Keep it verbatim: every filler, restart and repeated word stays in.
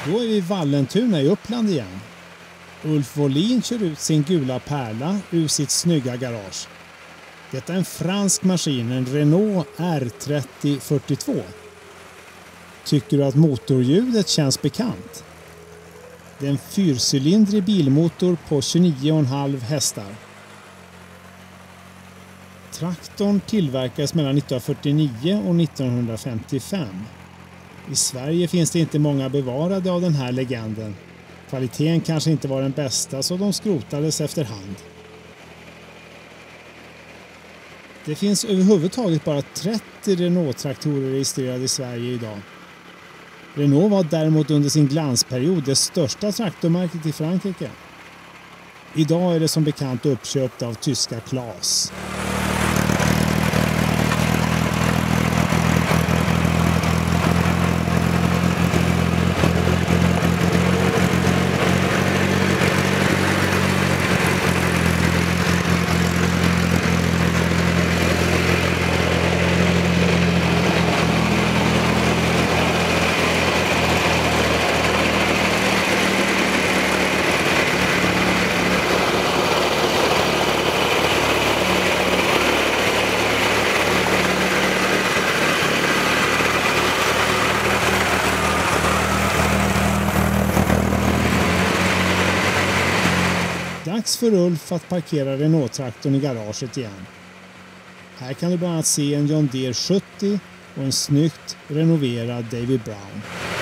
Då är vi i Vallentuna i Uppland igen. Ulf Wåhlin kör ut sin gula pärla ur sitt snygga garage. Detta är en fransk maskin, en Renault R trettio fyrtiotvå. Tycker du att motorljudet känns bekant? Det är en fyrcylindrig bilmotor på tjugonio komma fem hästar. Traktorn tillverkades mellan nittonhundrafyrtionio och nittonhundrafemtiofem. I Sverige finns det inte många bevarade av den här legenden. Kvaliteten kanske inte var den bästa, så de skrotades efterhand. Det finns överhuvudtaget bara trettio Renault-traktorer registrerade i Sverige idag. Renault var däremot under sin glansperiod det största traktormärket i Frankrike. Idag är det som bekant uppköpt av tyska Claas. Dags för Ulf att parkera Renault-traktorn i garaget igen. Här kan du bland annat se en John Deere sjuttio och en snyggt renoverad David Brown.